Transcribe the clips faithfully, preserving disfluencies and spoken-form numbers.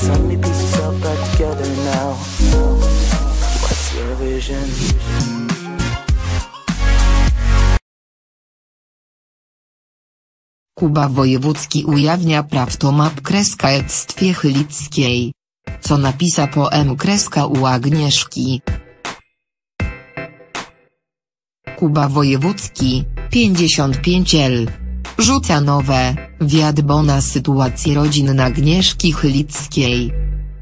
so many pieces all back together now. What's your vision? Kuba Wojewódzki ujawnia prawdomap kreska Edztwie Chylickiej. Co napisa po M kreska u Agnieszki. Kuba Wojewódzki, pięćdziesiąt pięć lat. Rzuca nowe wiadbo na sytuację rodzinną Agnieszki Chylickiej.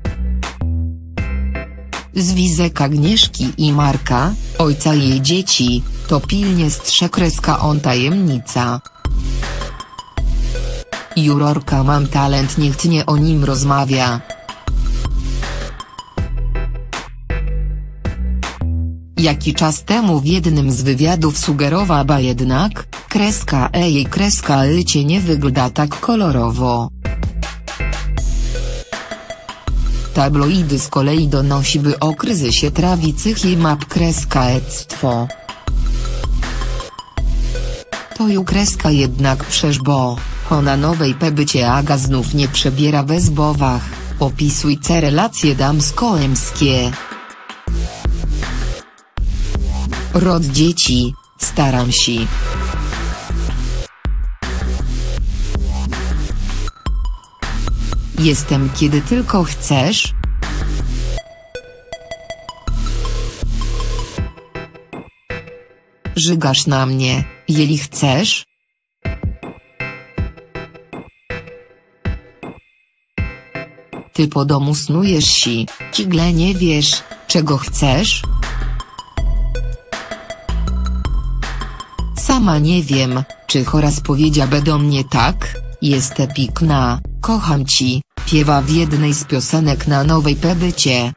Związek Agnieszki i Marka, ojca jej dzieci, to pilnie strze kreska on tajemnica. Jurorka mam talent, nikt nie o nim rozmawia. Jaki czas temu w jednym z wywiadów sugerowała jednak, kreska E jej kreska Lycie nie wygląda tak kolorowo. Tabloidy z kolei donosiły o kryzysie trawicych i map kreska Edztwo. To ju kreska jednak przeżbo, ho na nowej pebycie Aga znów nie przebiera we zbowach, opisujce relacje damsko-emskie. Rod dzieci, staram się. Jestem kiedy tylko chcesz. Żygasz na mnie, jeżeli chcesz. Ty po domu snujesz się, cigle nie wiesz, czego chcesz? Sama nie wiem, czy choraz powiedziałaby do mnie tak, jeste pikna, kocham ci, piewa w jednej z piosenek na nowej pebycie.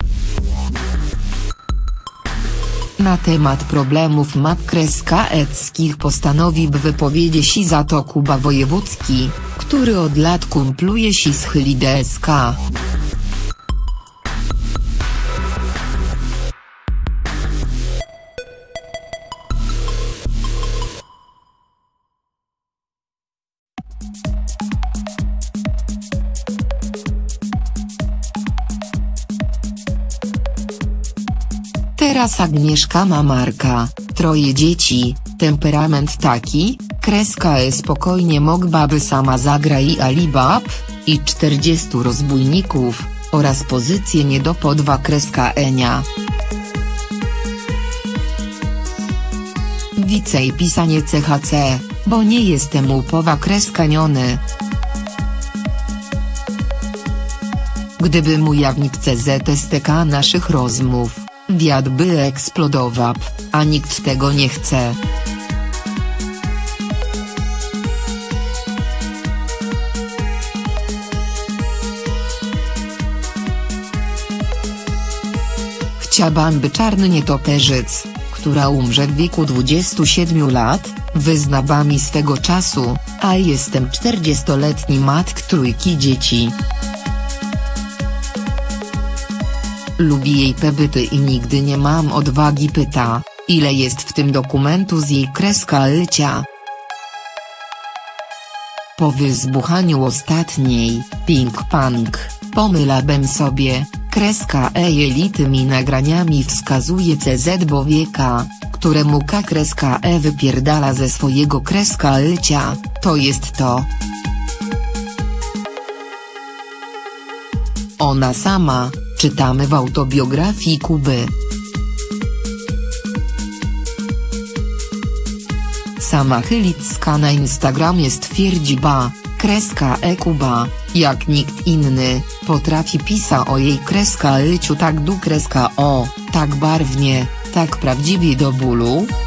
Na temat problemów map kreska Edzkich postanowił wypowiedzieć się za to Kuba Wojewódzki, który od lat kumpluje się z Chyli D S K. Teraz Agnieszka ma Marka, troje dzieci, temperament taki, kreska E spokojnie mogłaby sama zagrać Alibab, i czterdziestu rozbójników, oraz pozycję nie do podwa kreska Enia. Wicej pisanie C H C, bo nie jestem upowa kreska niony. Gdybym ujawnił C Z S T K naszych rozmów, wiat by eksplodował, a nikt tego nie chce. Chciałabym by czarny nietoperzyc, która umrze w wieku dwudziestu siedmiu lat, wyznała mi swego czasu, a jestem czterdziestoletni matk trójki dzieci. Lubię jej pebyty i nigdy nie mam odwagi pyta, ile jest w tym dokumentu z jej kreska Lycia. Po wyzbuchaniu ostatniej, Pink Punk, pomylałem sobie, kreska E jej tymi nagraniami wskazuje C Z Bowieka, któremu K kreska E wypierdala ze swojego kreska Lycia, to jest to. Ona sama, czytamy w autobiografii Kuby. Sama Chylicka na Instagramie stwierdzi ba, kreska E Kuba, jak nikt inny, potrafi pisa o jej kreska Lyciu tak du kreska o, tak barwnie, tak prawdziwie do bólu.